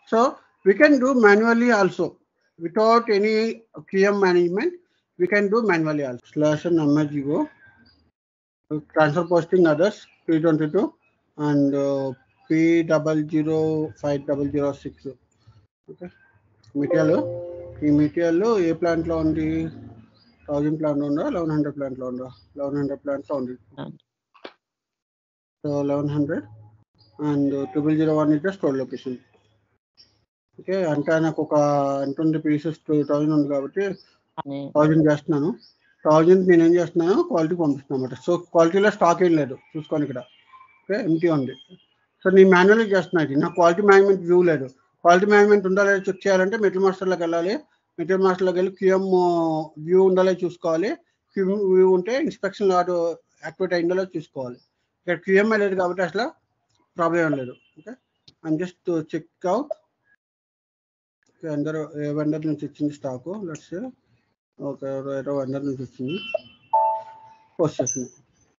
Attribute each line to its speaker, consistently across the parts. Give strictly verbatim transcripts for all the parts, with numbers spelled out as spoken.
Speaker 1: So we can do manually also without any Q M management. We can do manually also. Slash and M G O transfer posting others three twenty-two and uh, P double zero five double zero six. Okay. Material ఈ material ఏ ప్లాంట్లో ఉంది? Thousand plant ఉందా eleven hundred ప్లాంట్లో ఉందా? Eleven hundred ప్లాంట్లో ఉంది. So eleven hundred and triple zero one is store location. Okay, అంటే నాకు ఒక ఎంత ఉంది పీసెస్ టూ థౌజండ్ ఉంది కాబట్టి థౌజండ్ చేస్తున్నాను. థౌజండ్ నేను ఏం చేస్తున్నాను క్వాలిటీ పంపిస్తున్నాను అనమాట. సో క్వాలిటీలో స్టాక్ ఏం లేదు చూసుకొని ఇక్కడ. ఓకే, ఎంటీ ఉంది. సో నేను మాన్యువల్గా చేస్తున్నాను. నాకు క్వాలిటీ మేనేజ్మెంట్ వ్యూ లేదు. క్వాలిటీ మేనేజ్మెంట్ ఉందా లేదా చెక్ చేయాలంటే మెటీరియల్ మాస్టర్లోకి వెళ్ళాలి. మెటీరియల్ మాస్టర్లోకి వెళ్ళి క్యూఎం వ్యూ ఉందా లేదా చూసుకోవాలి. క్యూఎం వ్యూ ఉంటే ఇన్స్పెక్షన్ లాట్ యాక్టివేట్ అయిందో లేదో చూసుకోవాలి. ఇక్కడ క్యూఎం లేదు కాబట్టి అసలు ప్రాబ్లం ఏం లేదు. Okay, I'm just check out అందరూ ఏ వెండర్ నుంచి వచ్చింది స్టాకు. లెట్స్ ఒక ఏదో వెండర్ నుంచి వచ్చింది పోస్ట్ చేసింది.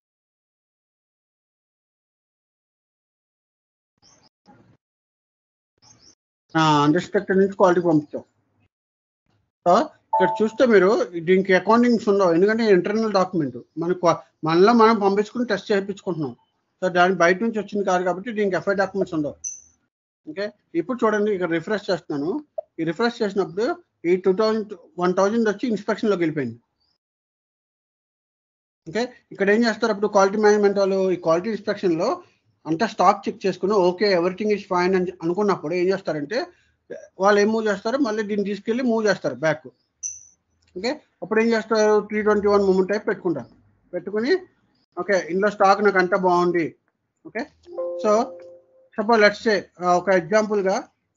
Speaker 1: అన్రిస్ట్రిక్టెడ్ నుంచి క్వాలిటీ పంపించాం. సో ఇక్కడ చూస్తే మీరు దీనికి అకౌంటింగ్స్ ఉండవు, ఎందుకంటే ఇంటర్నల్ డాక్యుమెంట్ మనకు మనలో మనం పంపించుకుని టెస్ట్ చేయించుకుంటున్నాం. సో దాని బయట నుంచి వచ్చింది కాదు కాబట్టి దీనికి ఎఫ్ఐ డాక్యుమెంట్స్ ఉండవు. ఓకే, ఇప్పుడు చూడండి ఇక్కడ రిఫ్రెష్ చేస్తున్నాను. ఈ రిఫ్రెష్ చేసినప్పుడు ఈ టూ థౌజండ్ వన్ థౌజండ్ వచ్చి ఇన్స్పెక్షన్లోకి వెళ్ళిపోయింది. ఓకే, ఇక్కడ ఏం చేస్తారు అప్పుడు క్వాలిటీ మేనేజ్మెంట్ వాళ్ళు ఈ క్వాలిటీ ఇన్స్పెక్షన్లో అంతా స్టాక్ చెక్ చేసుకుని ఓకే ఎవ్రీథింగ్ ఈజ్ ఫైన్ అని అనుకున్నప్పుడు ఏం చేస్తారంటే వాళ్ళు ఏం మూవ్ చేస్తారు, మళ్ళీ దీన్ని తీసుకెళ్ళి మూవ్ చేస్తారు బ్యాక్. ఓకే, అప్పుడు ఏం చేస్తారు three twenty one movement type పెట్టుకుంటారు. పెట్టుకుని ఓకే ఇందులో స్టాక్ నాకు అంతా బాగుంది. Okay, so suppose let's say ఒక ఎగ్జాంపుల్గా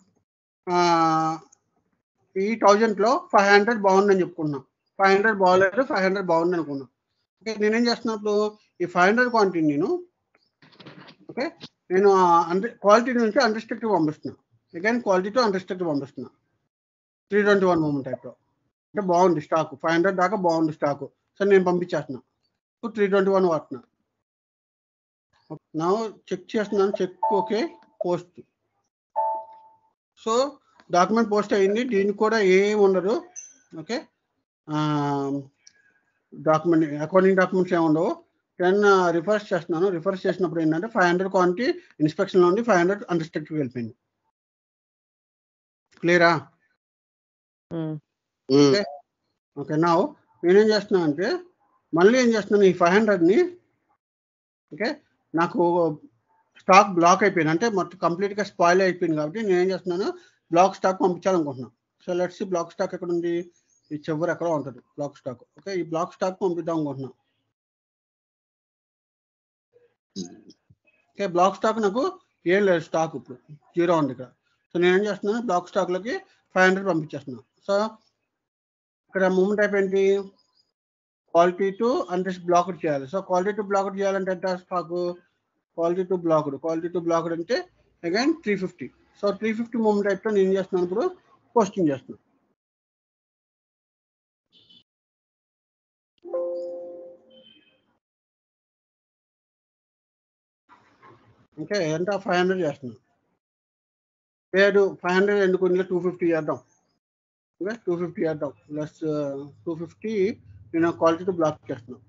Speaker 1: ఈ థౌజండ్లో ఫైవ్ హండ్రెడ్ బాగుందని చెప్పుకున్నాం. ఫైవ్ హండ్రెడ్ బాగోలేదు, ఫైవ్ హండ్రెడ్ బాగుంది అనుకున్నాం. ఓకే, నేనేం చేస్తున్నప్పుడు ఈ ఫైవ్ హండ్రెడ్ క్వాంటిటీ నేను ఓకే నేను అండర్ క్వాలిటీ నుంచి అన్రిస్ట్రిక్టెడ్ పంపిస్తున్నా. అగైన్ క్వాలిటీ టు అన్రిస్ట్రిక్టెడ్ పంపిస్తున్నా త్రీ ట్వంటీ వన్ మూమెంట్ టైప్లో. అంటే బాగుంది స్టాక్, ఫైవ్ హండ్రెడ్ దాకా బాగుంది స్టాకు. సో నేను పంపించేస్తున్నా త్రీ ట్వంటీ వన్ వాడుతున్నా. నా చెక్ చేస్తున్నాను, check okay post. So document post అయ్యింది. దీనికి కూడా ఏం ఉండదు. ఓకే, డాక్యుమెంట్ అకౌంటింగ్ డాక్యుమెంట్స్ ఏమి ఉండవు. టెన్ రిఫర్స్ చేస్తున్నాను. రిఫర్స్ చేసినప్పుడు ఏంటంటే ఫైవ్ హండ్రెడ్ క్వాంటిటీ ఇన్స్పెక్షన్లో ఉండి ఫైవ్ హండ్రెడ్ అన్రిస్ట్రిక్టెడ్ వెళ్ళిపోయింది. క్లియరా? ఓకే ఓకే నా నేనేం చేస్తున్నాను అంటే మళ్ళీ ఏం చేస్తున్నాను ఈ ఫైవ్ హండ్రెడ్ని ఓకే నాకు స్టాక్ బ్లాక్ అయిపోయింది, అంటే మొత్తం కంప్లీట్గా స్పాయిల్ అయిపోయింది కాబట్టి నేనేం చేస్తున్నాను బ్లాక్ స్టాక్ పంపించాలనుకుంటున్నాను. సో లెట్స్ బ్లాక్ స్టాక్ ఎక్కడ ఉంది, ఈ చివరి ఎక్కడో ఉంటుంది బ్లాక్ స్టాక్. ఓకే, ఈ బ్లాక్ స్టాక్ పంపిద్దాం అనుకుంటున్నాను. ఓకే, బ్లాక్ స్టాక్ నాకు ఏం లేదు, స్టాక్ ఇప్పుడు జీరో ఉంది ఇక్కడ. సో నేనేం చేస్తున్నాను బ్లాక్ స్టాక్లోకి ఫైవ్ హండ్రెడ్ పంపించేస్తున్నాను. సో ఇక్కడ మూమెంట్ అయిపోయింది క్వాలిటీ టు అన్రిస్ట్ బ్లాక్డ్ చేయాలి. సో క్వాలిటీ టు బ్లాక్డ్ చేయాలంటే ఎంత stock quality to blocked quality to blocked అంటే again three fifty. So three fifty movement అయిపోతే నేను ఏం చేస్తున్నాను ఇప్పుడు పోస్టింగ్ చేస్తున్నాను. ఓకే, ఎంత ఫైవ్ హండ్రెడ్ చేస్తున్నాను. లేదు ఫైవ్ హండ్రెడ్ ఎందుకు ఇందులో టూ ఫిఫ్టీ చేద్దాం. ఓకే టూ ఫిఫ్టీ చేద్దాం ప్లస్ టూ ఫిఫ్టీ నేను క్వాలిటీ టు బ్లాక్ చేస్తున్నాను.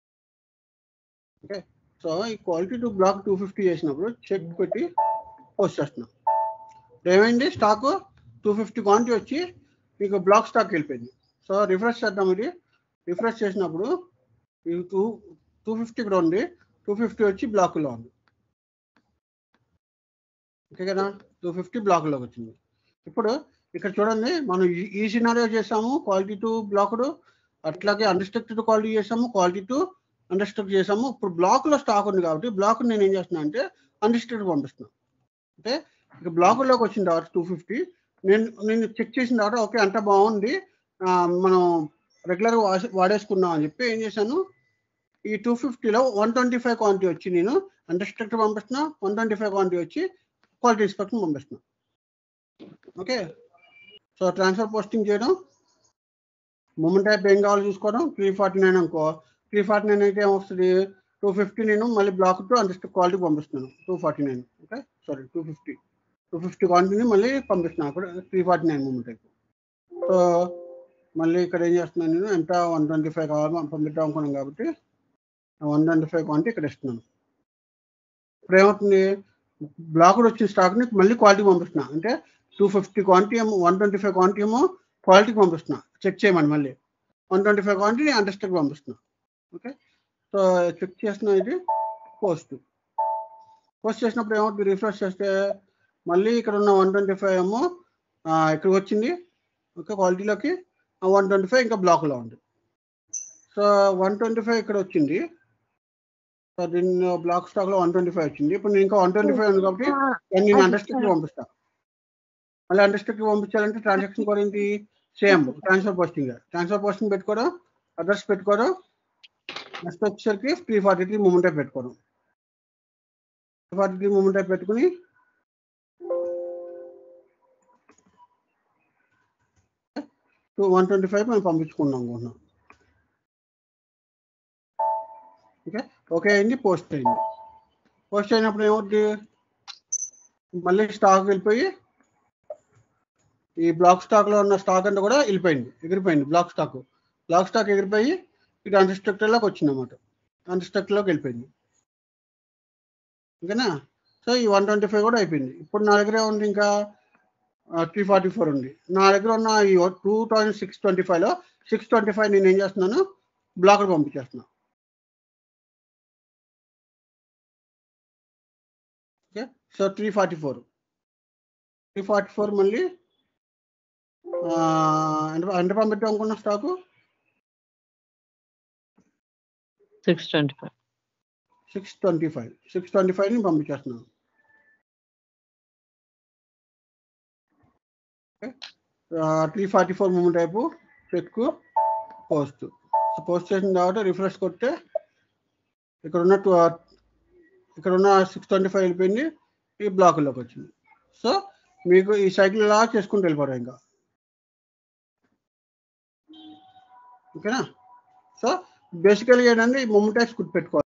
Speaker 1: ఓకే, సో ఈ quality to block two fifty చేసినప్పుడు చెక్ పెట్టి పోస్ట్ చేస్తున్నాం. ఏమైంది స్టాకు టూ ఫిఫ్టీ క్వాంటిటీ వచ్చి మీకు బ్లాక్ స్టాక్ వెళ్ళిపోయింది. సో రిఫ్రెష్ చేద్దాం. ఇది రిఫ్రెష్ చేసినప్పుడు ఈ టూ టూ ఫిఫ్టీ ఇక్కడ ఉంది, టూ ఫిఫ్టీ వచ్చి బ్లాక్లో ఉంది. ఓకే కదా, టూ ఫిఫ్టీ బ్లాక్లోకి వచ్చింది. ఇప్పుడు ఇక్కడ చూడండి మనం ఈ సినారియో చేసాము క్వాలిటీ టు బ్లాక్డ్, అట్లాగే అన్రిస్ట్రిక్టెడ్ క్వాలిటీ చేసాము, క్వాలిటీ టు అన్రిస్ట్రిక్ట్ చేసాము. ఇప్పుడు బ్లాక్లో స్టాక్ ఉంది కాబట్టి బ్లాక్ నేను ఏం చేస్తున్నా అంటే అన్రిస్ట్రిక్టెడ్ పంపిస్తున్నాను. అంటే ఇక బ్లాక్లోకి వచ్చిన తర్వాత టూ ఫిఫ్టీ నేను నేను చెక్ చేసిన తర్వాత ఓకే అంతా బాగుంది మనం రెగ్యులర్గా వాడేసుకున్నాం అని చెప్పి ఏం చేశాను ఈ టూ ఫిఫ్టీలో వన్ ట్వంటీ ఫైవ్ క్వాంటిటీ వచ్చి నేను అన్రిస్ట్రిక్టెడ్ పంపిస్తున్నా, వన్ ట్వంటీ ఫైవ్ క్వాంటిటీ వచ్చి క్వాలిటీ ఇన్స్పెక్షన్ పంపిస్తున్నా. ఓకే, సో ట్రాన్స్ఫర్ పోస్టింగ్ చేయడం, మూమెంట్ టైప్ ఏం కావాలో చూసుకోవడం. త్రీ ఫార్టీ నైన్ అనుకో, త్రీ ఫార్టీ నైన్ అయితే ఏమొస్తుంది టూ ఫిఫ్టీ నేను మళ్ళీ బ్లాక్ టు అన్రిస్ట్రిక్ట్ క్వాలిటీ పంపిస్తున్నాను two forty nine. Okay sorry two fifty two fifty క్వాంటిటీని మళ్ళీ పంపిస్తున్నాను అక్కడ త్రీ ఫార్టీ నైన్ మూమెంట్ అయిపోయి. సో మళ్ళీ ఇక్కడ ఏం చేస్తున్నాను నేను ఎంత వన్ ట్వంటీ ఫైవ్ కావాలి పంపిద్దాం అనుకున్నాను కాబట్టి వన్ ట్వంటీ ఫైవ్ క్వాంటిటీ ఇక్కడ ఇస్తున్నాను. ఇప్పుడు ఏమవుతుంది బ్లాక్ వచ్చిన స్టాక్ని మళ్ళీ క్వాలిటీ పంపిస్తున్నా. అంటే టూ ఫిఫ్టీ క్వాంటిటీ ఏమో వన్ ట్వంటీ ఫైవ్ క్వాంటిటీ ఏమో క్వాలిటీకి పంపిస్తున్నా చెక్ చేయమని, మళ్ళీ one twenty five quantity under stock పంపిస్తున్నా. ఓకే, సో చెక్ చేస్తున్నా. ఇది పోస్ట్ పోస్ట్ చేసినప్పుడు ఏమవుతుంది రిఫ్రెష్ చేస్తే మళ్ళీ ఇక్కడ ఉన్న వన్ ట్వంటీ ఫైవ్ ఏమో ఇక్కడికి వచ్చింది. ఓకే, క్వాలిటీలోకి వన్ ట్వంటీ ఫైవ్ ఇంకా బ్లాక్లో ఉంది. సో వన్ ట్వంటీ ఫైవ్ ఇక్కడ వచ్చింది. సో దీన్ని బ్లాక్ స్టాక్లో వన్ ట్వంటీ ఫైవ్ వచ్చింది. ఇప్పుడు నేను ఇంకా వన్ ట్వంటీ ఫైవ్ ఉంది కాబట్టి నేను అండర్స్టాక్కి పంపిస్తాను. మళ్ళీ అండర్స్టాక్కి పంపించాలంటే ట్రాన్సాక్షన్ కూడా ఏంటి same transfer posting. Transfer posting పెట్టుకోవడం, అడ్రస్ పెట్టుకోవడం, నెక్స్ట్ వచ్చేసరికి three forty three movement type పెట్టుకోవడం. Three forty three movement type పెట్టుకుని టూ వన్ ట్వంటీ ఫైవ్ మేము పంపించుకున్నాం అనుకుంటున్నాం. ఓకే ఓకే అయింది, పోస్ట్ అయింది. పోస్ట్ అయినప్పుడు ఏమవుతుంది మళ్ళీ స్టాక్ వెళ్ళిపోయి ఈ బ్లాక్ స్టాక్లో ఉన్న స్టాక్ అంతా కూడా వెళ్ళిపోయింది, ఎగిరిపోయింది. బ్లాక్ స్టాక్ బ్లాక్ స్టాక్ ఎగిరిపోయి ఇది అన్రిస్ట్రిక్టెడ్లోకి వచ్చింది అన్నమాట. అన్రిస్ట్రిక్టెడ్లోకి వెళ్ళిపోయింది. ఓకేనా, సో ఈ వన్ ట్వంటీ ఫైవ్ కూడా అయిపోయింది. ఇప్పుడు నా దగ్గర ఉంది ఇంకా త్రీ ఫార్టీ ఫోర్ ఉంది. నా దగ్గర ఉన్న ఈ టూ థౌజండ్ సిక్స్ ట్వంటీ ఫైవ్లో సిక్స్ ట్వంటీ ఫైవ్ నేను ఏం చేస్తున్నాను బ్లాక్లో పంపించేస్తున్నాను. Okay, so three forty four three forty four మళ్ళీ ఎంత ఎంత పంపిద్దాం అనుకున్న stock
Speaker 2: six twenty five
Speaker 1: six twenty five six twenty five ని పంపించేస్తున్నాను. Three forty four movement type check post. Post చేసిన తర్వాత రిఫ్రెష్ కొడితే ఇక్కడ ఉన్న టూ ఇక్కడ ఉన్న సిక్స్ ట్వంటీ ఫైవ్ వెళ్ళిపోయింది, ఈ బ్లాక్లోకి వచ్చింది. సో మీకు ఈ సైకిల్ ఇలా చేసుకుంటూ వెళ్ళిపోవడం ఇంకా. ఓకేనా, సో బేసికల్గా ఏంటంటే ఈ మూమెంట్ టైప్స్ గుర్తుపెట్టుకోవాలి.